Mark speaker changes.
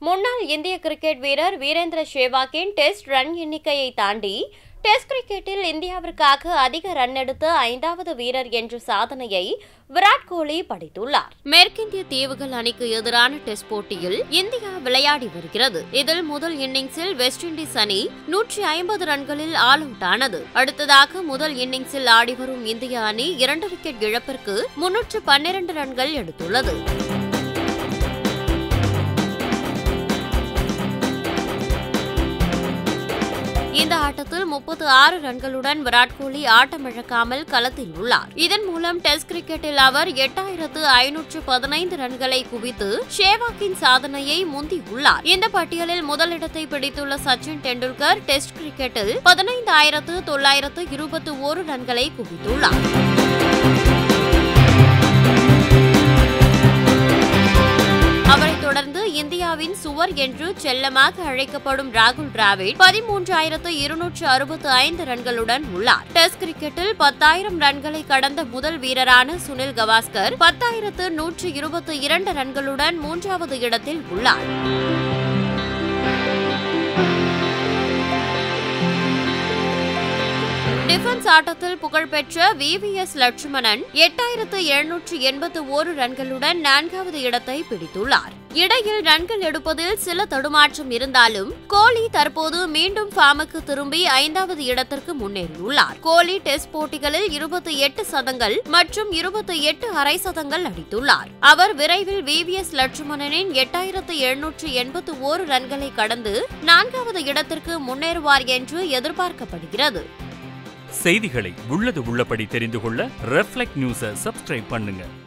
Speaker 1: முன்னாள் இந்திய கிரிக்கெட் வீரர் வீரேந்திர சேவாக்கின் டெஸ்ட் ரன் எண்ணிக்கையை தாண்டி டெஸ்ட் கிரிக்கெட்டில் இந்தியாவிற்காக அதிக ரன் எடுத்த 5வது வீரர் என்ற சாதனையை விராட் கோலி படைத்துள்ளார். மேற்கிந்திய தீவுகள் அணிக்கு எதிரான டெஸ்ட் போட்டியில் இந்தியா விளையாடி வருகிறது. இதில் முதல் இன்னிங்ஸில் வெஸ்ட் இண்டீஸ் அணி 150 ரன்களில் ஆல் அவுட் ஆனது. அடுத்ததாக முதல் இன்னிங்ஸில் ஆடிவரும் இந்திய அணி 2 விக்கெட் இழப்பிற்கு 312 ரன்கள் எடுத்துள்ளது. இந்த ஆட்டத்தில் 36 ரன்களுடன் விராட் கோலி ஆட்டமிழக்காமல் களத்தில் உள்ளார். இதன் மூலம் டெஸ்ட் கிரிக்கெட்டில் அவர் 8515 ரன்களை குவித்து சேவாக்கின் சாதனையை முந்தியுள்ளார். இந்த பட்டியலில் முதலிடத்தை பிடித்துள்ள சச்சின் டெண்டுல்கர் டெஸ்ட் கிரிக்கெட்டில் 15921 ரன்களை குவித்துள்ளார். அவரைத் தொடர்ந்து இந்தியாவின் சுவர் என்று செல்லமாக அழைக்கப்படும் ராகுல் டிராவிட் 13265 ரன்களுடன் உள்ளார். டெஸ்ட் கிரிக்கெட்டில் 10,000 ரன்களை கடந்த முதல் வீரரான சுனில் கவாஸ்கர் 10,122 ரன்களுடன் 3வது இடத்தில் உள்ளார். டிஃபென்ஸ் ஆட்டத்தில் புகழ்பெற்ற VVS லட்சுமணன் 8781 ரன்களுடன் 4வது இடத்தை பிடித்துள்ளார். இடையில் ரன்கள் எடுப்பதில் சில தடுமாற்றம் இருந்தாலும் கோலி தற்போது மீண்டும் ஃபார்முக்கு திரும்பி 5வது இடத்திற்கு முன்னேறியுள்ளார். கோலி டெஸ்ட் போட்டிகளில் 28 சதங்கள் மற்றும் 28 அரை சதங்கள் அடித்துள்ளார். அவர் விரைவில் VVS லட்சுமணனின் 8781 ரன்களை கடந்து 4வது இடத்திற்கு முன்னேறுவார் என்று எதிர்பார்க்கப்படுகிறது.
Speaker 2: செய்திகளை உள்ளது உள்ளபடி தெரிந்து கொள்ள ரெஃப்ளெக்ட் நியூஸை சப்ஸ்கிரைப் பண்ணுங்க.